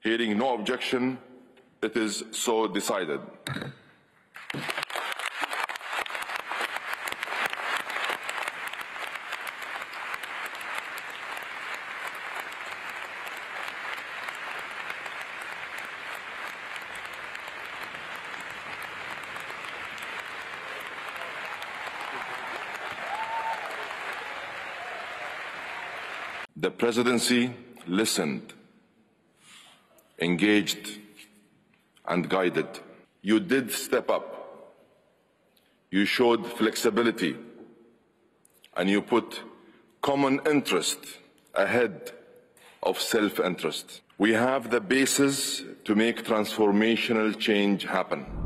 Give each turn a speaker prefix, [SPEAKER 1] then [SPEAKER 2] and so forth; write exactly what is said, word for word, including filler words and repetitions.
[SPEAKER 1] Hearing no objection, it is so decided. The Presidency listened, engaged, and guided. You did step up. You showed flexibility, and you put common interest ahead of self-interest. We have the basis to make transformational change happen.